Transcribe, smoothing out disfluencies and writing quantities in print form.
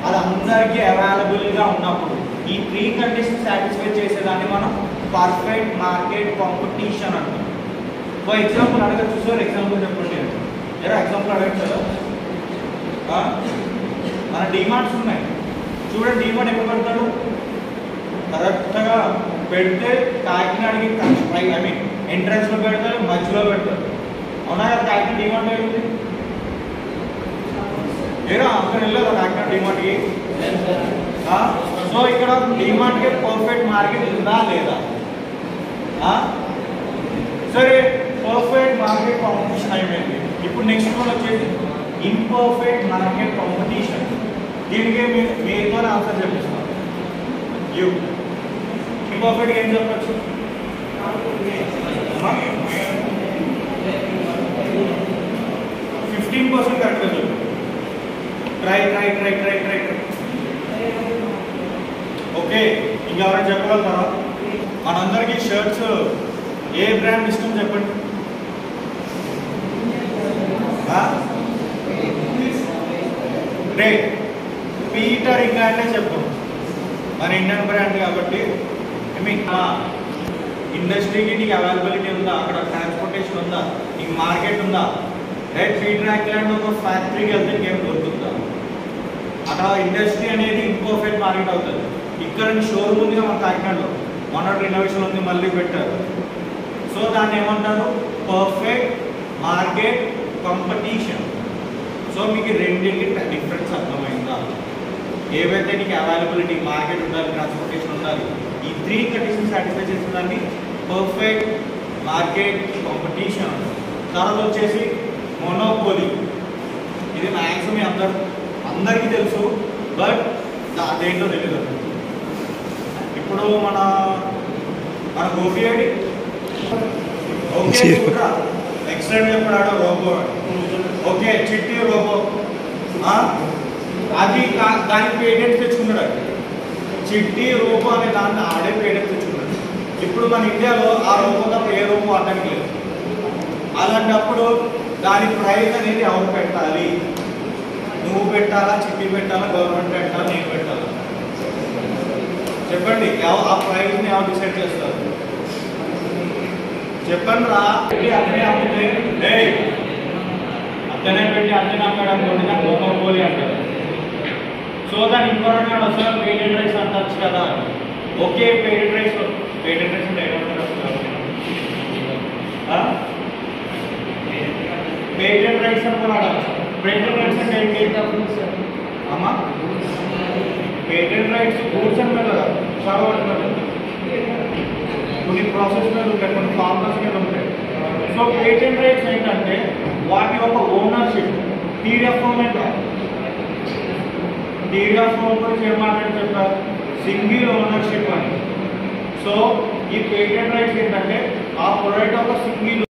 అది అందరికీ అవైలబుల్గా ఉన్నప్పుడు ఈ 3 కండిషన్ సాటిస్ఫై చేసేదాన్ని మనం పర్ఫెక్ట్ మార్కెట్ కాంపిటీషన్ అంటాం. ఫర్ ఎగ్జాంపుల్ అడగచ్చు సార్, ఎగ్జాంపుల్ చెప్పండి. ఎలా ఎగ్జాంపుల్ అడగచ్చు కదా. మన డిమార్ట్స్ ఉన్నాయి చూడండి. డిమార్ట్ ఎక్కడ పెడతాడు? కరెక్ట్గా పెడితే కాకినాడకి ఐ మీన్ ఎంట్రన్స్లో పెడతారు, మధ్యలో పెడతారు. అవునా కదా? కాకినాడ డిమార్ట్ అయింది ఏరా అక్కడ వెళ్ళదు కాకినాడ డిమార్ట్కి. సో ఇక్కడ డిమార్ట్కి పర్ఫెక్ట్ మార్కెట్ ఉందా లేదా? సరే, పర్ఫెక్ట్ మార్కెట్ కాంపిటీషన్ అయిపోయింది. ఇప్పుడు నెక్స్ట్ వన్ వచ్చేసి ఇంపర్ఫెక్ట్ మార్కెట్ కాంపిటీషన్. దీనికి మీతో ఆన్సర్ చెప్పిస్తాను. ఇంపర్ఫెక్ట్ ఏం చెప్పచ్చు? 15% కరెక్ట్గా చెప్పు. Try okay. ఇంకెవరైనా చెప్పగలుగుతారా? మనందరికీ షర్ట్స్ ఏ బ్రాండ్ ఇష్టం చెప్పండి. గ్రేట్. పీటర్ ఇంగ్లాండే చెప్పు. మన ఇండియన్ బ్రాండ్ కాబట్టి ఐ మీన్ ఇండస్ట్రీకి నీకు అవైలబిలిటీ ఉందా? అక్కడ ట్రాన్స్పోర్టేషన్ ఉందా? నీకు మార్కెట్ ఉందా? రైట్. పీటర్ ఇంగ్లాండ్ ఒక ఫ్యాక్టరీకి వెళ్తే నీకేం దొరుకుతుందా? అక్కడ ఇండస్ట్రీ అనేది ఇంపర్ఫెక్ట్ మార్కెట్ అవుతుంది. ఇక్కడ షోరూమ్ ఉందిగా మన కాకినాడలో, మొన్న రినోవేషన్ ఉంది, మళ్ళీ పెట్టారు. సో దాన్ని ఏమంటారు? Perfect market competition. సో మీకు రెండింటి డిఫరెన్స్ అర్థమైందా? ఏవైతే నీకు అవైలబిలిటీ, మార్కెట్ ఉండాలి, ట్రాన్స్పోర్టేషన్ ఉండాలి, ఈ 3 కండిషన్ సాటిస్ఫై చేసేదాన్ని పర్ఫెక్ట్ మార్కెట్ కాంపిటీషన్. తర్వాత వచ్చేసి మొనోపోలీ. ఇది మ్యాక్సిమం అందరికీ తెలుసు, బట్ అదేంటో తెలియదు. ఇప్పుడు మన గోపి ఐడి ఓకే ఎక్సలెంట్ చెప్పాడు. రోబో ఓకే, చిట్టి రోబో అది దానికి పేటెంట్ తెచ్చుకున్నాడు. చిట్టి రోబో అనే దాన్ని ఆడే పేటెంట్ తెచ్చుకున్నాడు. ఇప్పుడు మన ఇండియాలో ఆ రోబో తప్ప ఏ రోబో ఆడడానికి లేదు. అలాంటప్పుడు దాని ప్రైజ్ అనేది ఎవరు పెట్టాలి? నువ్వు పెట్టాలా, చిట్టి పెట్టాలా, గవర్నమెంట్ పెట్టాలా, నేను పెట్టాలా? చెప్పండి. ఆ ప్రైజ్ని ఎవరు డిసైడ్ చేస్తారు? చెప్పండి రా. అట్లనే అమ్మితే అట్లనే పెట్టి అట్లనే అమ్మడం దాన్ని మొనోపోలీ అంటారు. సో దాని ఇంకోటి అసలు పేటెంట్ రైట్స్ అంటచ్చు కదా. ఓకే, పేటెంట్ రైట్స్ అంటే ఏమంటారు? పేటెంట్ రైట్స్ అనుకున్నాడు. పేటెంట్ రైట్స్ అంటే ఏంటి అమ్మా? పేటెంట్ రైట్స్ గూడ్స్ అంటే కదా, చదవండి. కొన్ని ప్రాసెస్ మీద ఉంటాయి, కొన్ని ఫార్మర్స్ మీద ఉంటాయి. సో పేటెంట్ రైట్స్ ఏంటంటే వాటి యొక్క ఓనర్షిప్. టీడీఎఫ్ గురించి ఏమాటని చెప్పారు? సింగిల్ ఓనర్షిప్ అని. సో ఈ పేటెంట్ రైట్స్ ఏంటంటే ఆ ప్రొడక్ట్ ఒక సింగిల్